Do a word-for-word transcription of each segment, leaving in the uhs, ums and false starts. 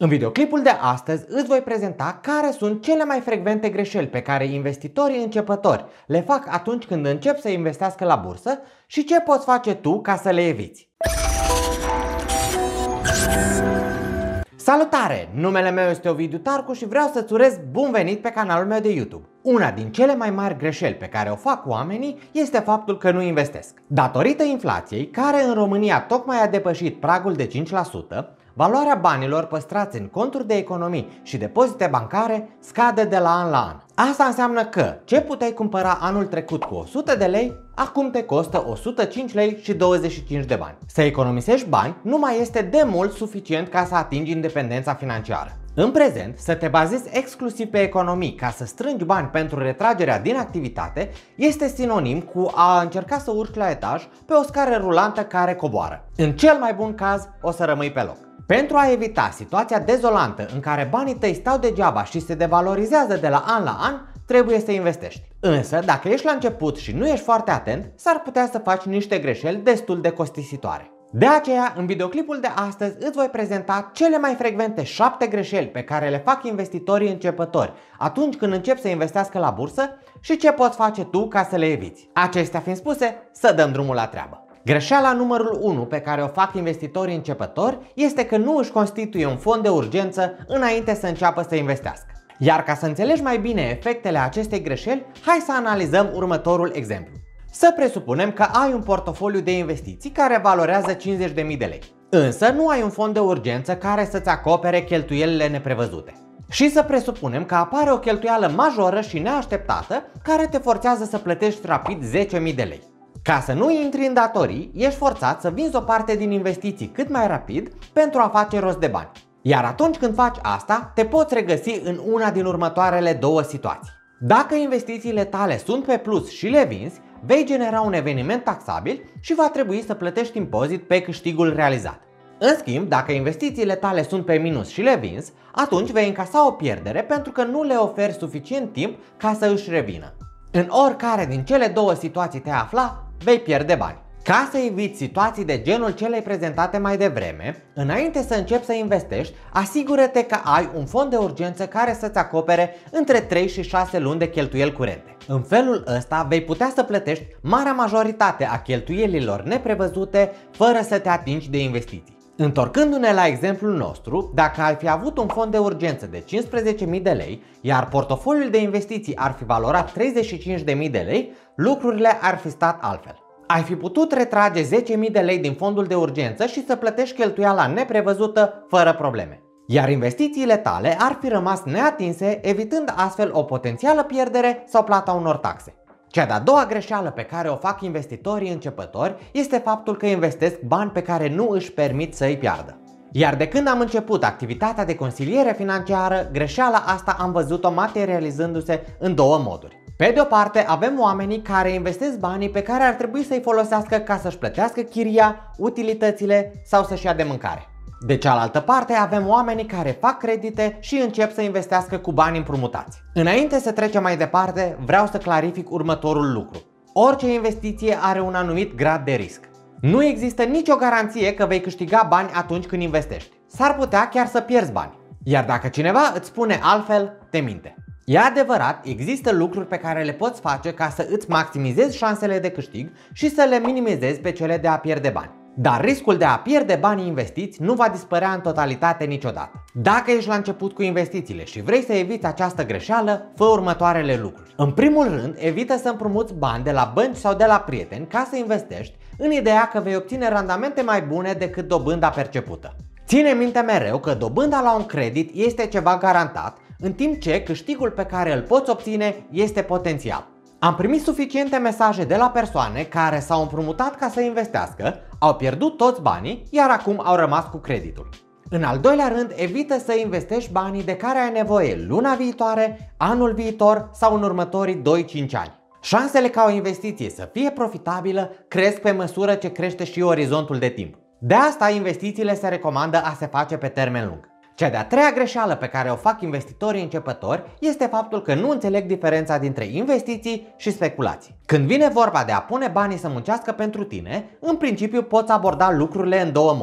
În videoclipul de astăzi îți voi prezenta care sunt cele mai frecvente greșeli pe care investitorii începători le fac atunci când încep să investească la bursă și ce poți face tu ca să le eviți. Salutare! Numele meu este Ovidiu Tarcu și vreau să-ți urez bun venit pe canalul meu de YouTube. Una din cele mai mari greșeli pe care o fac oamenii este faptul că nu investesc. Datorită inflației, care în România tocmai a depășit pragul de cinci la sută, valoarea banilor păstrați în conturi de economii și depozite bancare scade de la an la an. Asta înseamnă că ce puteai cumpăra anul trecut cu o sută de lei, acum te costă o sută cinci lei și douăzeci și cinci de bani. Să economisești bani nu mai este de mult suficient ca să atingi independența financiară. În prezent, să te bazezi exclusiv pe economii ca să strângi bani pentru retragerea din activitate este sinonim cu a încerca să urci la etaj pe o scară rulantă care coboară. În cel mai bun caz, o să rămâi pe loc. Pentru a evita situația dezolantă în care banii tăi stau degeaba și se devalorizează de la an la an, trebuie să investești. Însă, dacă ești la început și nu ești foarte atent, s-ar putea să faci niște greșeli destul de costisitoare. De aceea, în videoclipul de astăzi îți voi prezenta cele mai frecvente șapte greșeli pe care le fac investitorii începători atunci când încep să investească la bursă și ce poți face tu ca să le eviți. Acestea fiind spuse, să dăm drumul la treabă. Greșeala numărul unu pe care o fac investitorii începători este că nu își constituie un fond de urgență înainte să înceapă să investească. Iar ca să înțelegi mai bine efectele acestei greșeli, hai să analizăm următorul exemplu. Să presupunem că ai un portofoliu de investiții care valorează cincizeci de mii de lei, însă nu ai un fond de urgență care să-ți acopere cheltuielile neprevăzute. Și să presupunem că apare o cheltuială majoră și neașteptată care te forțează să plătești rapid zece mii de lei. Ca să nu intri în datorii, ești forțat să vinzi o parte din investiții cât mai rapid pentru a face rost de bani. Iar atunci când faci asta, te poți regăsi în una din următoarele două situații. Dacă investițiile tale sunt pe plus și le vinzi, vei genera un eveniment taxabil și va trebui să plătești impozit pe câștigul realizat. În schimb, dacă investițiile tale sunt pe minus și le vinzi, atunci vei încasa o pierdere pentru că nu le oferi suficient timp ca să își revină. În oricare din cele două situații te afla, vei pierde bani. Ca să eviți situații de genul celei prezentate mai devreme, înainte să începi să investești, asigură-te că ai un fond de urgență care să-ți acopere între trei și șase luni de cheltuieli curente. În felul ăsta vei putea să plătești marea majoritate a cheltuielilor neprevăzute fără să te atingi de investiții. Întorcându-ne la exemplul nostru, dacă ai fi avut un fond de urgență de cincisprezece mii de lei, iar portofoliul de investiții ar fi valorat treizeci și cinci de mii de lei, lucrurile ar fi stat altfel. Ai fi putut retrage zece mii de lei din fondul de urgență și să plătești cheltuiala neprevăzută fără probleme. Iar investițiile tale ar fi rămas neatinse, evitând astfel o potențială pierdere sau plata unor taxe. Cea de-a doua greșeală pe care o fac investitorii începători este faptul că investesc bani pe care nu își permit să îi piardă. Iar de când am început activitatea de consiliere financiară, greșeala asta am văzut-o materializându-se în două moduri. Pe de o parte, avem oamenii care investesc banii pe care ar trebui să-i folosească ca să-și plătească chiria, utilitățile sau să-și ia de mâncare. De cealaltă parte, avem oamenii care fac credite și încep să investească cu bani împrumutați. Înainte să trecem mai departe, vreau să clarific următorul lucru. Orice investiție are un anumit grad de risc. Nu există nicio garanție că vei câștiga bani atunci când investești. S-ar putea chiar să pierzi bani. Iar dacă cineva îți spune altfel, te minte. E adevărat, există lucruri pe care le poți face ca să îți maximizezi șansele de câștig și să le minimizezi pe cele de a pierde bani. Dar riscul de a pierde banii investiți nu va dispărea în totalitate niciodată. Dacă ești la început cu investițiile și vrei să eviți această greșeală, fă următoarele lucruri. În primul rând, evită să împrumuți bani de la bănci sau de la prieteni ca să investești în ideea că vei obține randamente mai bune decât dobânda percepută. Ține minte mereu că dobânda la un credit este ceva garantat, în timp ce câștigul pe care îl poți obține este potențial. Am primit suficiente mesaje de la persoane care s-au împrumutat ca să investească, au pierdut toți banii, iar acum au rămas cu creditul. În al doilea rând, evită să investești banii de care ai nevoie luna viitoare, anul viitor sau în următorii doi cinci ani. Șansele ca o investiție să fie profitabilă cresc pe măsură ce crește și orizontul de timp. De asta investițiile se recomandă a se face pe termen lung. Cea de-a treia greșeală pe care o fac investitorii începători este faptul că nu înțeleg diferența dintre investiții și speculații. Când vine vorba de a pune banii să muncească pentru tine, în principiu poți aborda lucrurile în două moduri.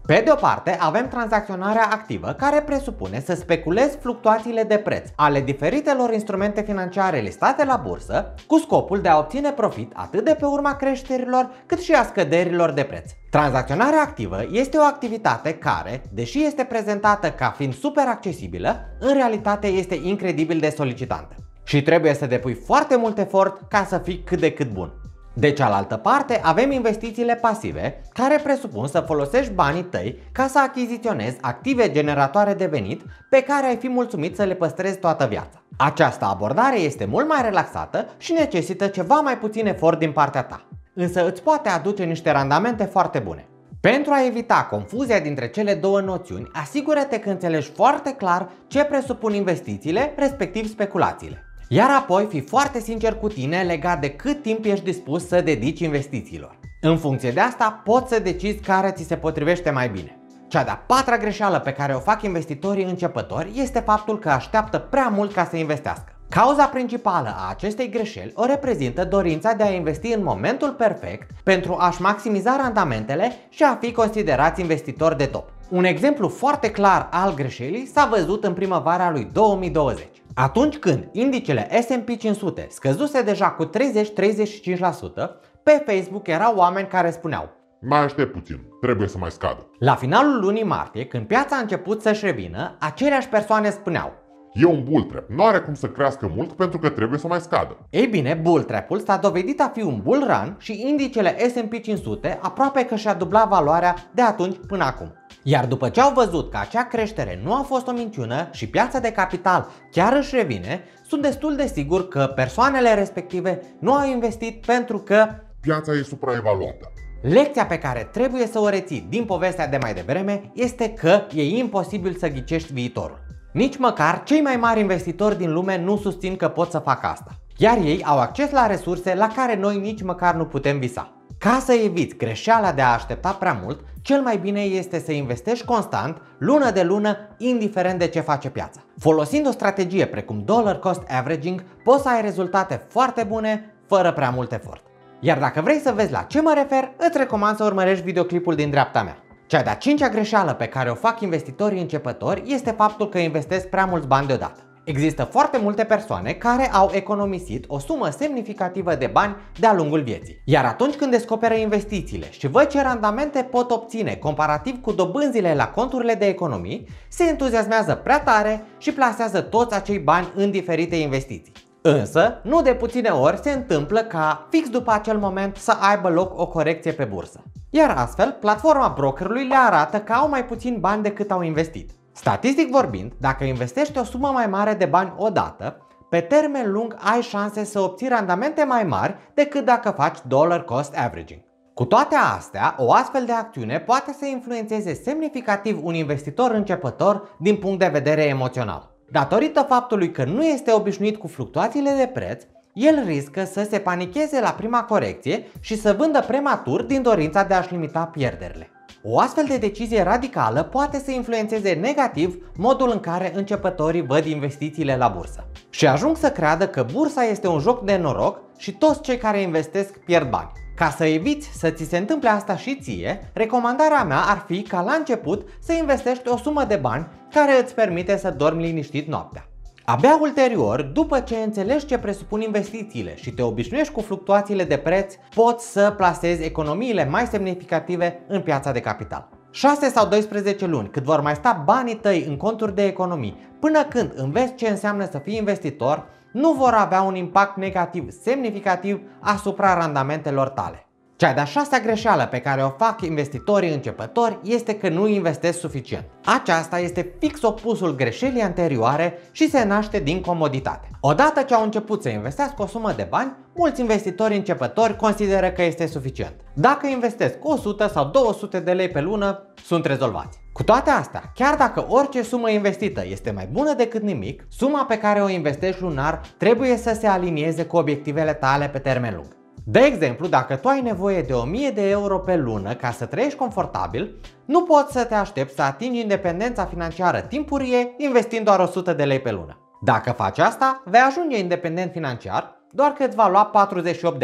Pe de o parte, avem tranzacționarea activă, care presupune să speculezi fluctuațiile de preț ale diferitelor instrumente financiare listate la bursă, cu scopul de a obține profit atât de pe urma creșterilor, cât și a scăderilor de preț. Tranzacționarea activă este o activitate care, deși este prezentată ca fiind super accesibilă, în realitate este incredibil de solicitantă. Și trebuie să depui foarte mult efort ca să fii cât de cât bun. De cealaltă parte, avem investițiile pasive, care presupun să folosești banii tăi ca să achiziționezi active generatoare de venit pe care ai fi mulțumit să le păstrezi toată viața. Această abordare este mult mai relaxată și necesită ceva mai puțin efort din partea ta, însă îți poate aduce niște randamente foarte bune. Pentru a evita confuzia dintre cele două noțiuni, asigură-te că înțelegi foarte clar ce presupun investițiile, respectiv speculațiile. Iar apoi fii foarte sincer cu tine legat de cât timp ești dispus să dedici investițiilor. În funcție de asta poți să decizi care ți se potrivește mai bine. Cea de-a patra greșeală pe care o fac investitorii începători este faptul că așteaptă prea mult ca să investească. Cauza principală a acestei greșeli o reprezintă dorința de a investi în momentul perfect pentru a-și maximiza randamentele și a fi considerați investitori de top. Un exemplu foarte clar al greșelii s-a văzut în primăvara lui două mii douăzeci. Atunci când indicele S and P cinci sute scăzuse deja cu treizeci - treizeci și cinci la sută, pe Facebook erau oameni care spuneau: mai aștept puțin, trebuie să mai scadă. La finalul lunii martie, când piața a început să-și revină, aceleași persoane spuneau: e un bull trap, nu are cum să crească mult pentru că trebuie să mai scadă. Ei bine, bull trap-ul s-a dovedit a fi un bull run și indicele S and P cinci sute aproape că și-a dublat valoarea de atunci până acum. Iar după ce au văzut că acea creștere nu a fost o minciună și piața de capital chiar își revine, sunt destul de sigur că persoanele respective nu au investit pentru că piața e supraevaluată. Lecția pe care trebuie să o reții din povestea de mai devreme este că e imposibil să ghicești viitorul. Nici măcar cei mai mari investitori din lume nu susțin că pot să facă asta. Iar ei au acces la resurse la care noi nici măcar nu putem visa. Ca să eviți greșeala de a aștepta prea mult, cel mai bine este să investești constant, lună de lună, indiferent de ce face piața. Folosind o strategie precum dollar cost averaging, poți să ai rezultate foarte bune, fără prea mult efort. Iar dacă vrei să vezi la ce mă refer, îți recomand să urmărești videoclipul din dreapta mea. Cea de-a cincea greșeală pe care o fac investitorii începători este faptul că investesc prea mulți bani deodată. Există foarte multe persoane care au economisit o sumă semnificativă de bani de-a lungul vieții. Iar atunci când descoperă investițiile și văd ce randamente pot obține comparativ cu dobânzile la conturile de economii, se entuziasmează prea tare și plasează toți acei bani în diferite investiții. Însă, nu de puține ori se întâmplă ca fix după acel moment să aibă loc o corecție pe bursă. Iar astfel, platforma brokerului le arată că au mai puțin bani decât au investit. Statistic vorbind, dacă investești o sumă mai mare de bani odată, pe termen lung ai șanse să obții randamente mai mari decât dacă faci dollar cost averaging. Cu toate astea, o astfel de acțiune poate să influențeze semnificativ un investitor începător din punct de vedere emoțional. Datorită faptului că nu este obișnuit cu fluctuațiile de preț, el riscă să se panicheze la prima corecție și să vândă prematur din dorința de a-și limita pierderile. O astfel de decizie radicală poate să influențeze negativ modul în care începătorii văd investițiile la bursă și ajung să creadă că bursa este un joc de noroc și toți cei care investesc pierd bani. Ca să eviți să ți se întâmple asta și ție, recomandarea mea ar fi ca la început să investești o sumă de bani care îți permite să dormi liniștit noaptea. Abia ulterior, după ce înțelegi ce presupun investițiile și te obișnuiești cu fluctuațiile de preț, poți să plasezi economiile mai semnificative în piața de capital. șase sau doisprezece luni cât vor mai sta banii tăi în conturi de economii până când înveți ce înseamnă să fii investitor, nu vor avea un impact negativ semnificativ asupra randamentelor tale. Cea de-a șasea greșeală pe care o fac investitorii începători este că nu investesc suficient. Aceasta este fix opusul greșelii anterioare și se naște din comoditate. Odată ce au început să investească o sumă de bani, mulți investitori începători consideră că este suficient. Dacă investesc o sută sau două sute de lei pe lună, sunt rezolvați. Cu toate astea, chiar dacă orice sumă investită este mai bună decât nimic, suma pe care o investești lunar trebuie să se alinieze cu obiectivele tale pe termen lung. De exemplu, dacă tu ai nevoie de o mie de euro pe lună ca să trăiești confortabil, nu poți să te aștepți să atingi independența financiară timpurie investind doar o sută de lei pe lună. Dacă faci asta, vei ajunge independent financiar, doar că îți va lua patruzeci și opt de ani.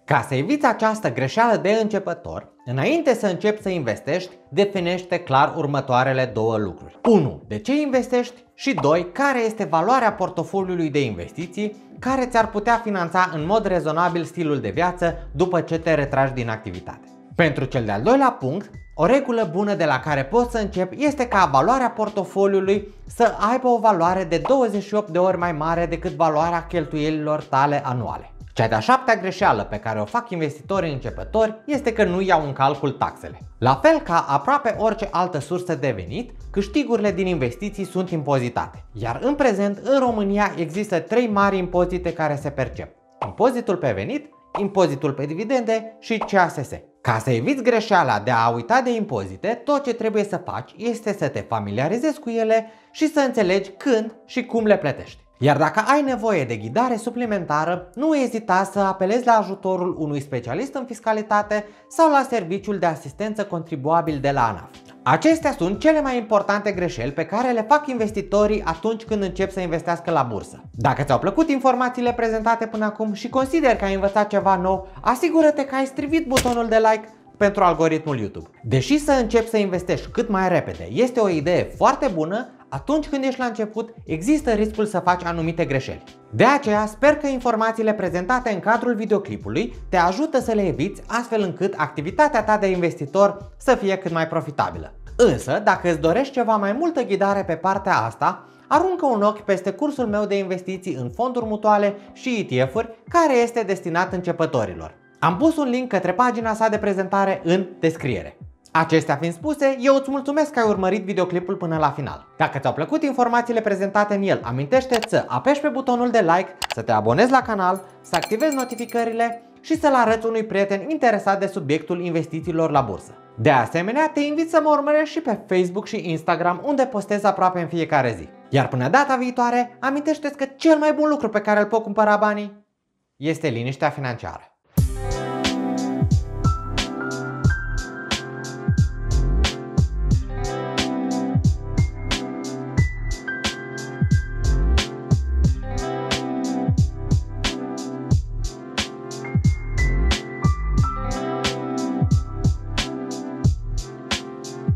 Ca să eviți această greșeală de începător, înainte să începi să investești, definește clar următoarele două lucruri. unu. De ce investești? Și doi. Care este valoarea portofoliului de investiții care ți-ar putea finanța în mod rezonabil stilul de viață după ce te retragi din activitate. Pentru cel de-al doilea punct, o regulă bună de la care poți să începi este ca valoarea portofoliului să aibă o valoare de douăzeci și opt de ori mai mare decât valoarea cheltuielilor tale anuale. Cea de-a șaptea greșeală pe care o fac investitorii începători este că nu iau în calcul taxele. La fel ca aproape orice altă sursă de venit, câștigurile din investiții sunt impozitate. Iar în prezent, în România, există trei mari impozite care se percep: impozitul pe venit, impozitul pe dividende și C A S S. Ca să eviți greșeala de a uita de impozite, tot ce trebuie să faci este să te familiarizezi cu ele și să înțelegi când și cum le plătești. Iar dacă ai nevoie de ghidare suplimentară, nu ezita să apelezi la ajutorul unui specialist în fiscalitate sau la serviciul de asistență contribuabil de la ANAF. Acestea sunt cele mai importante greșeli pe care le fac investitorii atunci când încep să investească la bursă. Dacă ți-au plăcut informațiile prezentate până acum și consideri că ai învățat ceva nou, asigură-te că ai strivit butonul de like pentru algoritmul YouTube. Deși să începi să investești cât mai repede este o idee foarte bună, atunci când ești la început, există riscul să faci anumite greșeli. De aceea, sper că informațiile prezentate în cadrul videoclipului te ajută să le eviți, astfel încât activitatea ta de investitor să fie cât mai profitabilă. Însă, dacă îți dorești ceva mai multă ghidare pe partea asta, aruncă un ochi peste cursul meu de investiții în fonduri mutuale și E T F-uri, care este destinat începătorilor. Am pus un link către pagina sa de prezentare în descriere. Acestea fiind spuse, eu îți mulțumesc că ai urmărit videoclipul până la final. Dacă ți-au plăcut informațiile prezentate în el, amintește-ți să apeși pe butonul de like, să te abonezi la canal, să activezi notificările și să-l arăți unui prieten interesat de subiectul investițiilor la bursă. De asemenea, te invit să mă urmărești și pe Facebook și Instagram, unde postez aproape în fiecare zi. Iar până data viitoare, amintește-ți că cel mai bun lucru pe care îl pot cumpăra banii este liniștea financiară.